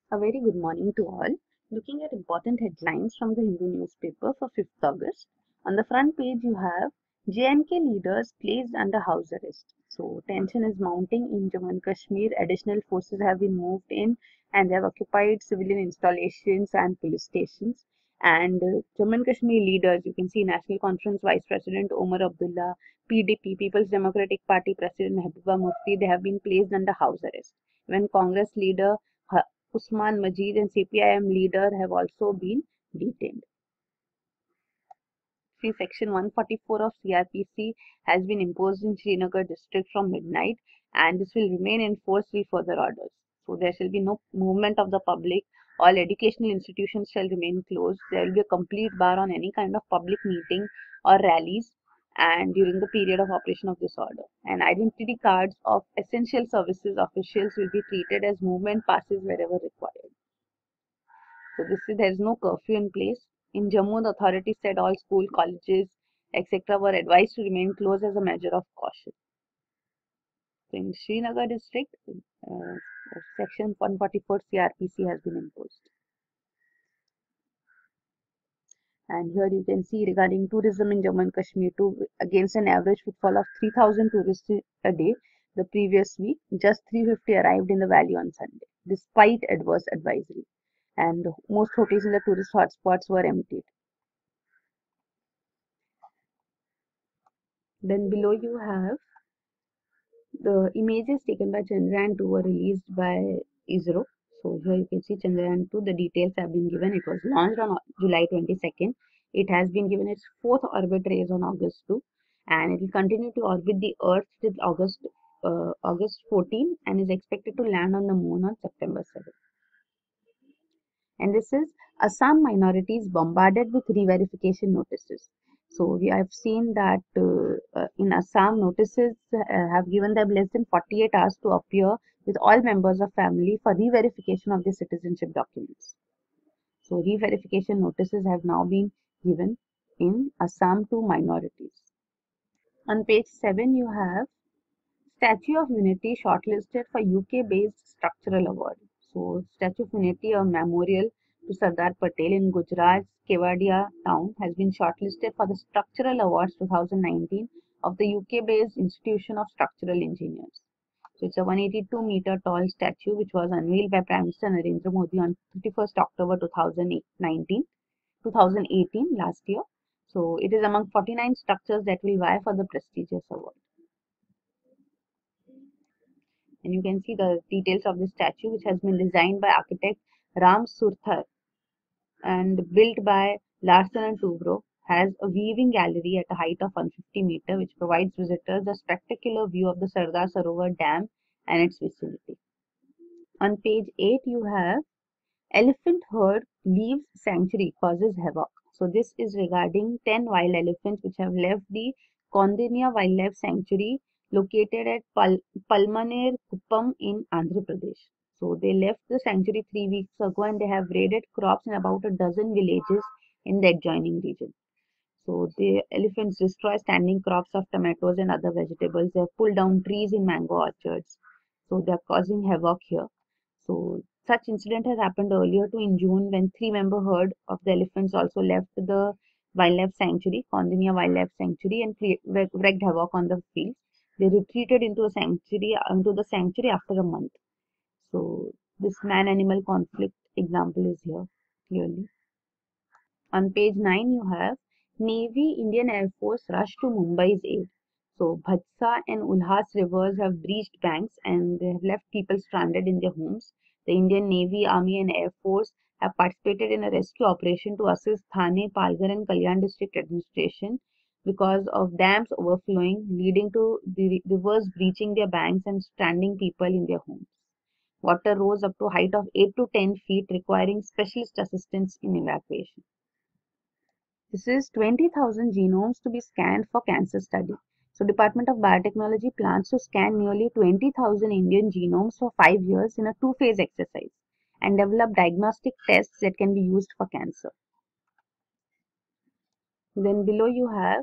A very good morning to all. Looking at important headlines from the Hindu newspaper for 5th August. On the front page, you have J&K leaders placed under house arrest. So, tension is mounting in Jammu and Kashmir. Additional forces have been moved in and they have occupied civilian installations and police stations. And Jammu and Kashmir leaders, you can see National Conference Vice President Omar Abdullah, PDP, People's Democratic Party President Mehbooba Mufti, they have been placed under house arrest. Even Congress leader Usman Majid and CPIM leader have also been detained. See, Section 144 of CRPC has been imposed in Srinagar district from midnight, and this will remain in force till further orders. So there shall be no movement of the public. All educational institutions shall remain closed. There will be a complete bar on any kind of public meeting or rallies and during the period of operation of this order. And identity cards of essential services officials will be treated as movement passes wherever required. So there is no curfew in place. In Jammu, the authorities said all school, colleges, etc. were advised to remain closed as a measure of caution. So in Srinagar district, Section 144 CRPC has been imposed. And here you can see regarding tourism in Jammu and Kashmir, against an average footfall of 3,000 tourists a day the previous week, just 350 arrived in the valley on Sunday, despite adverse advisory. And most hotels in the tourist hotspots were emptied. Then below you have the images taken by Chandrayaan-2 were released by ISRO. So here you can see Chandrayaan-2, the details have been given. It was launched on July 22nd. It has been given its 4th orbit raise on August 2 and it will continue to orbit the Earth till August 14 and is expected to land on the moon on September 7. And this is Assam minorities bombarded with re-verification notices. So we have seen that in Assam, notices have given them less than 48 hours to appear with all members of family for re-verification of their citizenship documents. So re-verification notices have now been given in Assam to minorities. On page 7, you have Statue of Unity shortlisted for UK-based structural award. So Statue of Unity, a memorial to Sardar Patel in Gujarat's Kevadia town, has been shortlisted for the Structural Awards 2019 of the UK-based Institution of Structural Engineers. So it's a 182-meter tall statue which was unveiled by Prime Minister Narendra Modi on 31st October 2018 last year. So it is among 49 structures that will vie for the prestigious award. And you can see the details of the statue, which has been designed by architect Ram Surthar and built by Larsen and Toubro, has a weaving gallery at a height of 150 meters, which provides visitors a spectacular view of the Sardar Sarovar Dam and its vicinity. On page 8, you have Elephant herd leaves sanctuary causes havoc. So this is regarding 10 wild elephants which have left the Kondinya Wildlife Sanctuary located at Palmaner Kuppam in Andhra Pradesh. So they left the sanctuary 3 weeks ago and they have raided crops in about a dozen villages in the adjoining region. So the elephants destroy standing crops of tomatoes and other vegetables. They have pulled down trees in mango orchards. So they are causing havoc here. So such incident has happened earlier too in June when 3-member herd of the elephants also left the wildlife sanctuary, Kondinya Wildlife Sanctuary, and wreaked havoc on the fields. They retreated into the sanctuary after a month. So this man-animal conflict example is here clearly. On page 9 you have Navy, Indian Air Force rush to Mumbai's aid. So Bhatsa and Ulhas rivers have breached banks and they have left people stranded in their homes. The Indian Navy, Army and Air Force have participated in a rescue operation to assist Thane, Palghar and Kalyan district administration because of dams overflowing leading to the rivers breaching their banks and stranding people in their homes. Water rose up to a height of 8 to 10 feet requiring specialist assistance in evacuation. This is 20,000 genomes to be scanned for cancer study. So Department of Biotechnology plans to scan nearly 20,000 Indian genomes for 5 years in a 2-phase exercise and develop diagnostic tests that can be used for cancer. Then below you have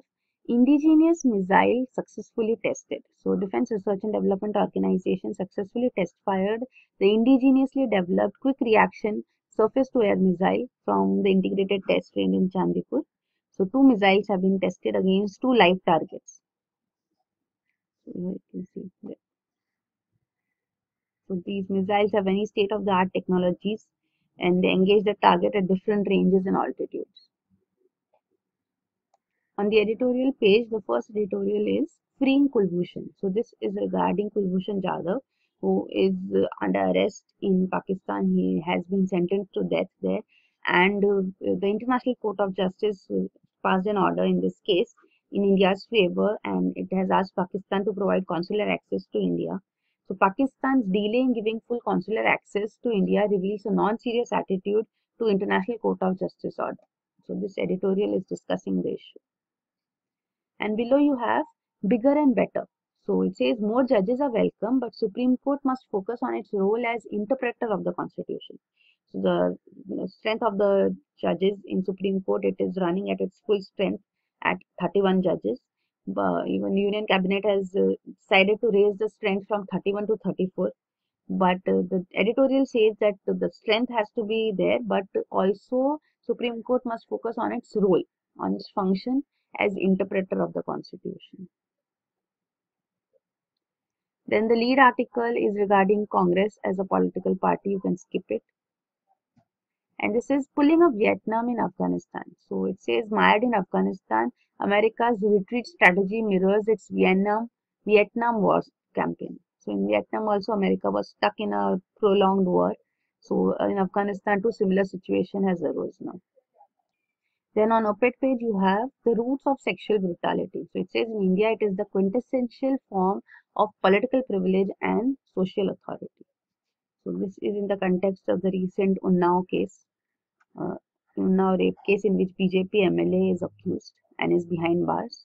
Indigenous missile successfully tested. So, Defense Research and Development Organization successfully test-fired the indigenously developed quick reaction surface-to-air missile from the integrated test range in Chandipur. So, two missiles have been tested against two live targets. So, here you can see there. So, these missiles have any state-of-the-art technologies and they engage the target at different ranges and altitudes. On the editorial page, the first editorial is Freeing Kulbhushan. So this is regarding Kulbhushan Jadhav, who is under arrest in Pakistan. He has been sentenced to death there, and the International Court of Justice passed an order in this case in India's favor, and it has asked Pakistan to provide consular access to India. So Pakistan's delay in giving full consular access to India reveals a non-serious attitude to International Court of Justice order. So this editorial is discussing the issue. And below you have bigger and better. So it says more judges are welcome, but Supreme Court must focus on its role as interpreter of the Constitution. So the strength of the judges in Supreme Court, it is running at its full strength at 31 judges. But even Union Cabinet has decided to raise the strength from 31 to 34. But the editorial says that the strength has to be there, but also Supreme Court must focus on its role, on its function as interpreter of the Constitution. Then the lead article is regarding Congress as a political party. You can skip it. And this is pulling up Vietnam in Afghanistan. So it says mired in Afghanistan, America's retreat strategy mirrors its Vietnam war campaign. So in Vietnam also America was stuck in a prolonged war. So in Afghanistan too similar situation has arose now. Then on op-ed page you have the roots of sexual brutality. So it says in India it is the quintessential form of political privilege and social authority. So this is in the context of the recent Unnao case, Unnao rape case in which BJP MLA is accused and is behind bars.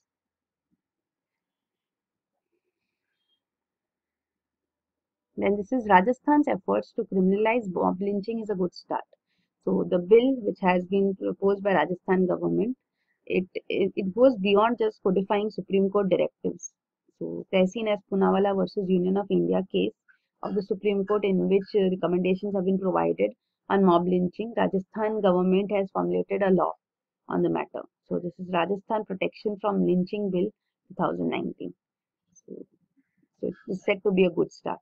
Then this is Rajasthan's efforts to criminalize mob lynching is a good start. So the bill which has been proposed by Rajasthan government, it goes beyond just codifying Supreme Court directives. So Tehseen as Poonawalla versus Union of India case of the Supreme Court in which recommendations have been provided on mob lynching, Rajasthan government has formulated a law on the matter. So this is Rajasthan Protection from Lynching Bill 2019. So it is said to be a good start.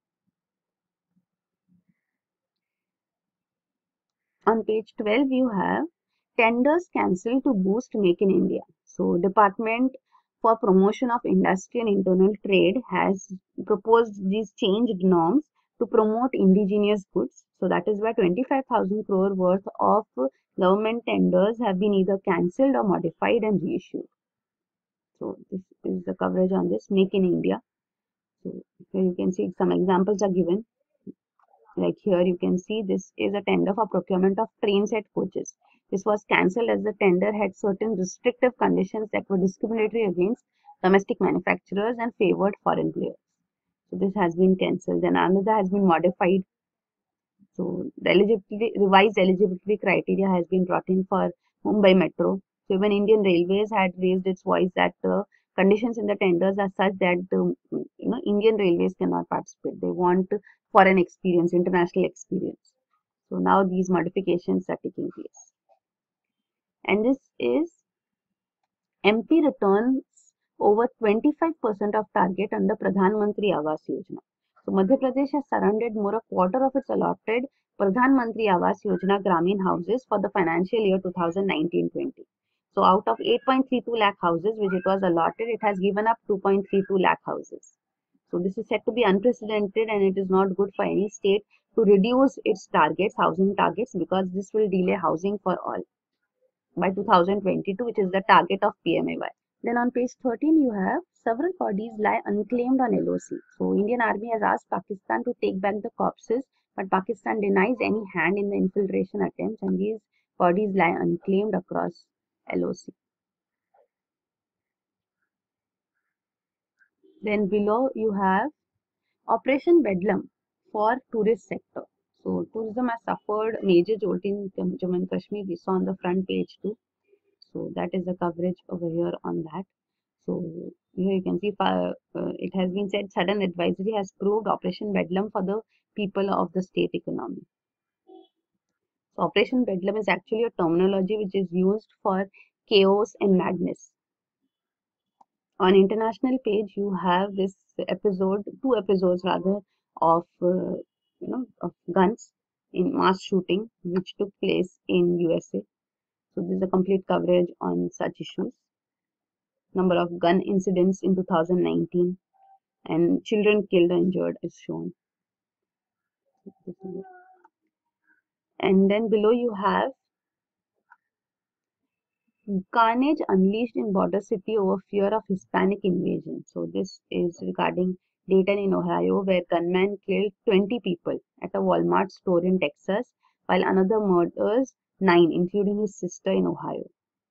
On page 12, you have tenders cancelled to boost Make in India. So, Department for Promotion of Industry and Internal Trade has proposed these changed norms to promote indigenous goods. So, that is why 25,000 crore worth of government tenders have been either cancelled or modified and reissued. So, this is the coverage on this Make in India. So, here you can see some examples are given. Like here you can see this is a tender for procurement of train set coaches. This was cancelled as the tender had certain restrictive conditions that were discriminatory against domestic manufacturers and favored foreign players. So this has been cancelled. Then another has been modified. So the revised eligibility criteria has been brought in for Mumbai Metro. So even Indian Railways had raised its voice that conditions in the tenders are such that Indian Railways cannot participate. They want foreign experience, international experience. So now these modifications are taking place. And this is MP returns over 25% of target under Pradhan Mantri Awas Yojana. So Madhya Pradesh has surrendered more a quarter of its allotted Pradhan Mantri Awas Yojana Gramin houses for the financial year 2019-20. So out of 8.32 lakh houses which it was allotted, it has given up 2.32 lakh houses. So this is said to be unprecedented and it is not good for any state to reduce its targets, housing targets, because this will delay housing for all by 2022, which is the target of PMAY. Then on page 13, you have several bodies lie unclaimed on LOC. So Indian Army has asked Pakistan to take back the corpses, but Pakistan denies any hand in the infiltration attempts, and these bodies lie unclaimed across LOC. Then below you have Operation Bedlam for tourist sector. So tourism has suffered major jolt in Jammu and Kashmir. We saw on the front page too. So that is the coverage over here on that. So here you can see it has been said sudden advisory has proved Operation Bedlam for the people of the state economy. So Operation Bedlam is actually a terminology which is used for chaos and madness. On international page, you have this episode, two episodes rather, of of guns in mass shooting which took place in USA. So this is a complete coverage on such issues. Number of gun incidents in 2019 and children killed or injured is shown. And then below you have carnage unleashed in border city over fear of Hispanic invasion. So this is regarding Dayton in Ohio, where gunman killed 20 people at a Walmart store in Texas, while another murders 9, including his sister in Ohio.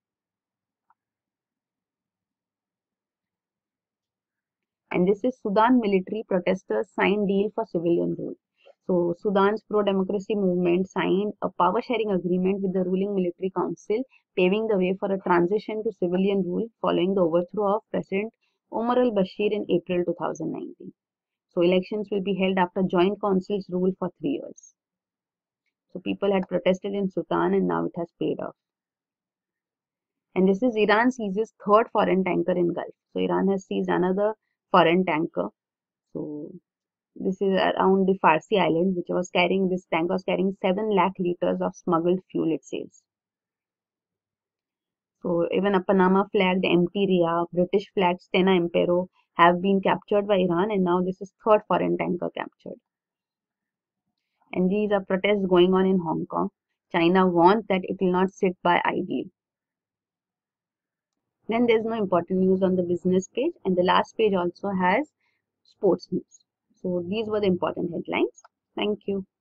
And this is Sudan military protesters sign deal for civilian rule. So Sudan's pro-democracy movement signed a power-sharing agreement with the ruling military council, paving the way for a transition to civilian rule following the overthrow of President Omar al-Bashir in April 2019. So elections will be held after joint councils rule for 3 years. So people had protested in Sudan and now it has paid off. And this is Iran seizes third foreign tanker in Gulf. So Iran has seized another foreign tanker. So this is around the Farsi island, which was carrying, this tank was carrying 7 lakh liters of smuggled fuel, it says. So even a Panama flagged MT Ria, British flagged Stena Impero have been captured by Iran, and now this is third foreign tanker captured. And these are protests going on in Hong Kong. China warns that it will not sit by idly. Then there's no important news on the business page, and the last page also has sports news. So these were the important headlines. Thank you.